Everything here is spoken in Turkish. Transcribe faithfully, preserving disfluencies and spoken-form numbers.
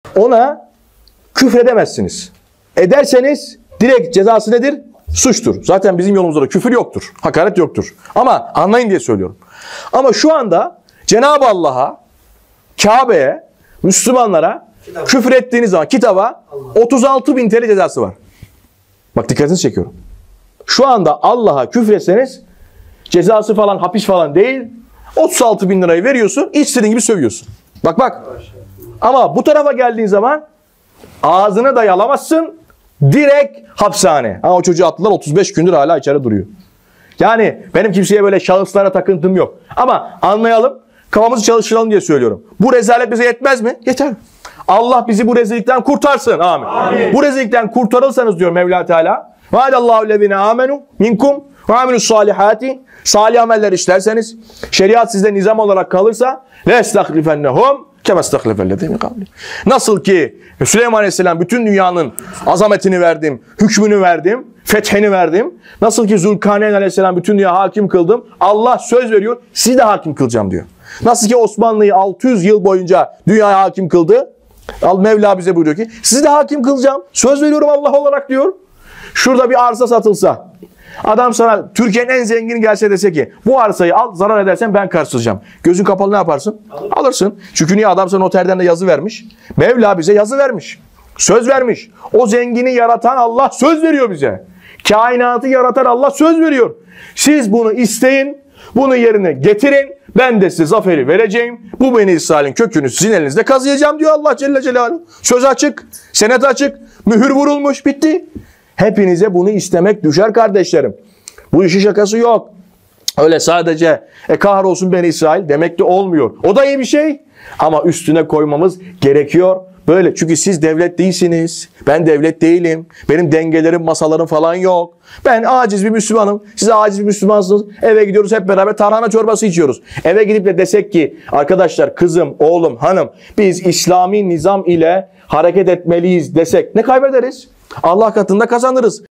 ona küfredemezsiniz. Ederseniz direkt cezası nedir? Suçtur. Zaten bizim yolumuzda da küfür yoktur. Hakaret yoktur. Ama anlayın diye söylüyorum. Ama şu anda Cenab-ı Allah'a, Kabe'ye, Müslümanlara kitap. Küfür ettiğiniz zaman kitaba otuz altı bin T L cezası var. Bak dikkatinizi çekiyorum. Şu anda Allah'a küfür etseniz cezası falan hapis falan değil. otuz altı bin lirayı veriyorsun, istediğin gibi sövüyorsun. Bak bak. Ama bu tarafa geldiğin zaman ağzını da yalamazsın. Direkt hapishane. Ama o çocuğu attılar, otuz beş gündür hala içeride duruyor. Yani benim kimseye böyle şahıslara takıntım yok. Ama anlayalım, kafamızı çalıştıralım diye söylüyorum. Bu rezalet bize yetmez mi? Yeter. Allah bizi bu rezillikten kurtarsın. Amin. Amin. Bu rezillikten kurtarılsanız diyor Mevla Teala. Vâdallâhu lezîne âmenû minkum ve âminus salihâti. Salih ameller işlerseniz, şeriat sizde nizam olarak kalırsa le estahlifennehum kema estahlifellezîne min kâblihim. Nasıl ki Süleyman Aleyhisselam bütün dünyanın azametini verdim, hükmünü verdim, fethini verdim. Nasıl ki Zülkarneyn Aleyhisselam bütün dünya hakim kıldım. Allah söz veriyor, sizi de hakim kılacağım diyor. Nasıl ki Osmanlı'yı altı yüz yıl boyunca dünyaya hakim kıldı. Mevla bize buyuruyor ki sizi de hakim kılacağım. Söz veriyorum Allah olarak diyor. Şurada bir arsa satılsa, adam sana Türkiye'nin en zengini gelse dese ki bu arsayı al, zarar edersen ben karşılayacağım. Gözün kapalı ne yaparsın? Alır. Alırsın. Çünkü niye? Adam sana noterden de yazı vermiş. Mevla bize yazı vermiş. Söz vermiş. O zengini yaratan Allah söz veriyor bize. Kainatı yaratan Allah söz veriyor. Siz bunu isteyin, bunu yerine getirin. Ben de size zaferi vereceğim. Bu Beni İsrail'in kökünü sizin elinizde kazıyacağım diyor Allah Celle Celaluhu. Söz açık, senet açık, mühür vurulmuş, bitti. Hepinize bunu istemek düşer kardeşlerim. Bu işin şakası yok. Öyle sadece e kahrolsun Beni İsrail demek de olmuyor. O da iyi bir şey ama üstüne koymamız gerekiyor. Böyle, çünkü siz devlet değilsiniz. Ben devlet değilim. Benim dengelerim, masalarım falan yok. Ben aciz bir Müslümanım. Siz aciz bir Müslümansınız. Eve gidiyoruz hep beraber tarhana çorbası içiyoruz. Eve gidip de desek ki arkadaşlar, kızım, oğlum, hanım, biz İslami nizam ile hareket etmeliyiz desek ne kaybederiz? Allah katında kazanırız.